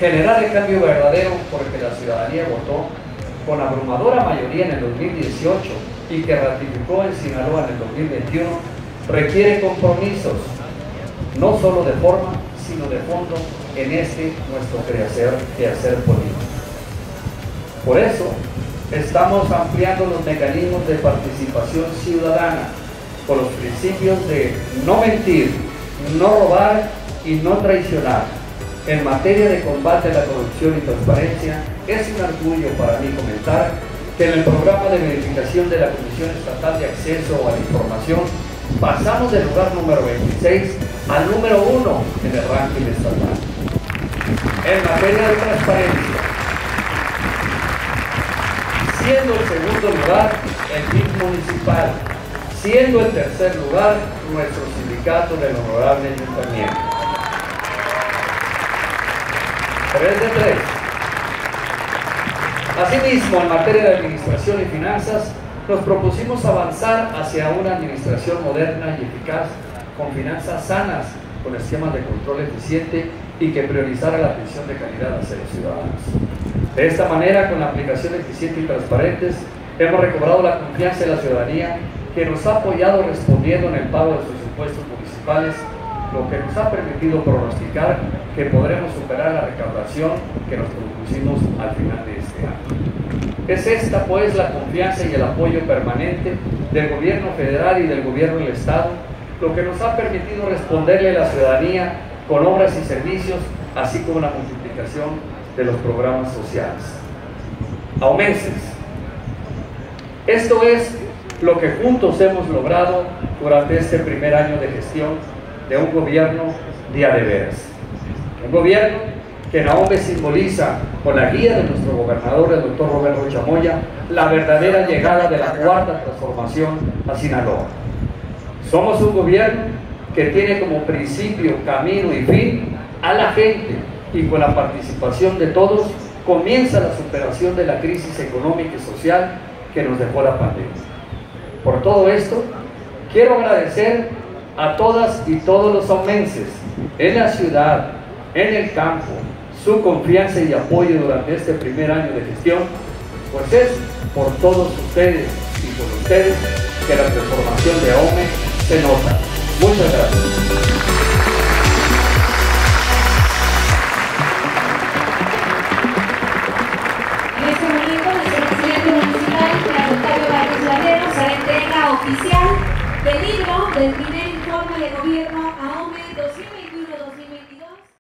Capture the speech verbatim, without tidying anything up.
generar el cambio verdadero por el que la ciudadanía votó con abrumadora mayoría en el dos mil dieciocho y que ratificó en Sinaloa en el dos mil veintiuno, requiere compromisos, no solo de forma, sino de fondo en este nuestro quehacer, quehacer político. Por eso, estamos ampliando los mecanismos de participación ciudadana con los principios de no mentir, no robar y no traicionar. En materia de combate a la corrupción y transparencia, es un orgullo para mí comentar que en el programa de verificación de la Comisión Estatal de Acceso a la Información pasamos del lugar número veintiséis al número uno en el ranking estatal. En materia de transparencia, siendo el segundo lugar el B I M municipal, siendo el tercer lugar nuestro sindicato del honorable ayuntamiento. tres de tres. Asimismo, en materia de administración y finanzas, nos propusimos avanzar hacia una administración moderna y eficaz, con finanzas sanas, con esquemas de control eficiente y que priorizara la atención de calidad hacia los ciudadanos. De esta manera, con la aplicación eficiente y transparentes, hemos recobrado la confianza de la ciudadanía, que nos ha apoyado respondiendo en el pago de sus impuestos municipales, lo que nos ha permitido pronosticar que podremos superar la recaudación que nos propusimos al final de este año. Es esta, pues, la confianza y el apoyo permanente del gobierno federal y del gobierno del Estado, lo que nos ha permitido responderle a la ciudadanía con obras y servicios, así como la multiplicación de los programas sociales. Aumenses. Esto es lo que juntos hemos logrado durante este primer año de gestión de un gobierno de a de veras. Un gobierno que en Ahome simboliza, con la guía de nuestro gobernador, el doctor Roberto Chamoya, la verdadera llegada de la cuarta transformación a Sinaloa. Somos un gobierno que tiene como principio, camino y fin a la gente, y con la participación de todos comienza la superación de la crisis económica y social que nos dejó la pandemia. Por todo esto, quiero agradecer a todas y todos los aumenses en la ciudad, en el campo, su confianza y apoyo durante este primer año de gestión, pues es por todos ustedes y por ustedes que la transformación de Ahome se nota. Muchas gracias. Oficial del libro del primer informe de gobierno Ahome doscientos